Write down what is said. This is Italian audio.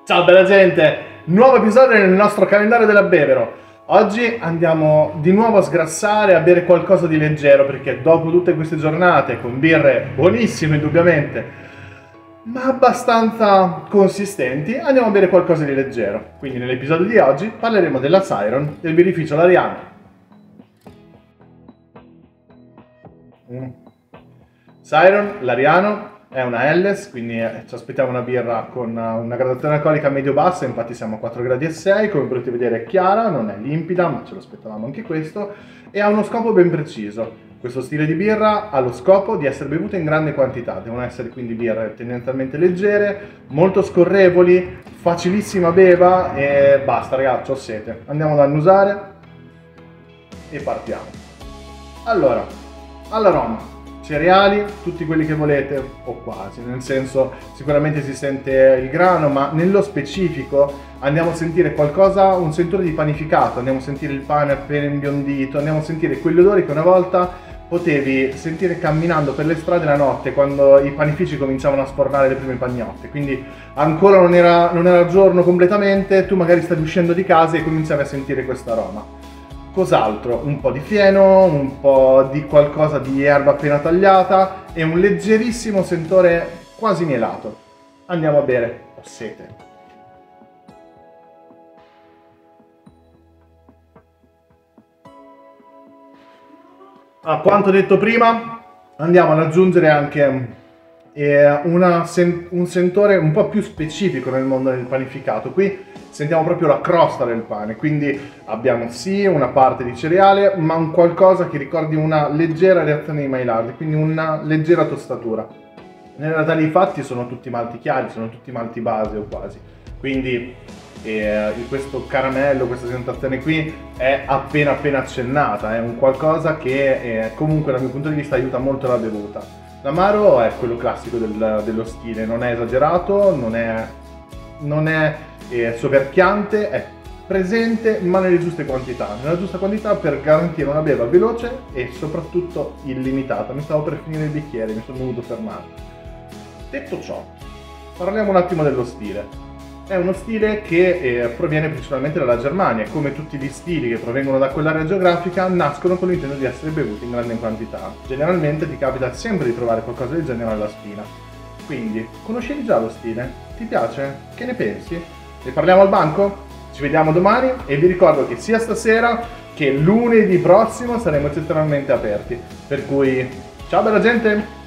Ciao bella gente, nuovo episodio nel nostro calendario della Bevero. Oggi andiamo di nuovo a sgrassare, a bere qualcosa di leggero, perché dopo tutte queste giornate con birre buonissime indubbiamente, ma abbastanza consistenti, andiamo a bere qualcosa di leggero. Quindi nell'episodio di oggi parleremo della Siren del birrificio Lariano. Siren Lariano è una Helles, quindi ci aspettiamo una birra con una gradazione alcolica medio-bassa, infatti siamo a 4,6 gradi, come potete vedere è chiara, non è limpida, ma ce lo aspettavamo anche questo, e ha uno scopo ben preciso. Questo stile di birra ha lo scopo di essere bevuta in grande quantità, devono essere quindi birre tendenzialmente leggere, molto scorrevoli, facilissima beva e basta ragazzi, ho sete. Andiamo ad annusare e partiamo. Allora, all'aroma. Cereali, tutti quelli che volete, o quasi, nel senso sicuramente si sente il grano, ma nello specifico andiamo a sentire qualcosa, un sentore di panificato, andiamo a sentire il pane appena imbiondito, andiamo a sentire quegli odori che una volta potevi sentire camminando per le strade la notte quando i panifici cominciavano a sfornare le prime pagnotte, quindi ancora non era giorno completamente, tu magari stavi uscendo di casa e cominciavi a sentire questo aroma. Cos'altro? Un po' di fieno, un po' di qualcosa di erba appena tagliata e un leggerissimo sentore quasi mielato. Andiamo a bere, ho sete. A quanto detto prima, andiamo ad aggiungere anche un sentore un po' più specifico nel mondo del panificato. Qui sentiamo proprio la crosta del pane, quindi abbiamo sì una parte di cereale, ma un qualcosa che ricordi una leggera reazione di Maillard, quindi una leggera tostatura. Nella realtà dei fatti sono tutti malti chiari, sono tutti malti base o quasi, quindi questo caramello, questa sensazione qui è appena accennata, è un qualcosa che comunque dal mio punto di vista aiuta molto la bevuta. L'amaro è quello classico dello stile, non è esagerato, non è soverchiante, è presente ma nelle giuste quantità, nella giusta quantità per garantire una beva veloce e soprattutto illimitata. Mi stavo per finire il bicchiere, mi sono dovuto fermare. Detto ciò, parliamo un attimo dello stile. È uno stile che proviene principalmente dalla Germania, come tutti gli stili che provengono da quell'area geografica nascono con l'intento di essere bevuti in grande quantità. Generalmente ti capita sempre di trovare qualcosa del genere alla spina. Quindi, conoscevi già lo stile? Ti piace? Che ne pensi? Ne parliamo al banco? Ci vediamo domani e vi ricordo che sia stasera che lunedì prossimo saremo eccezionalmente aperti. Per cui, ciao bella gente!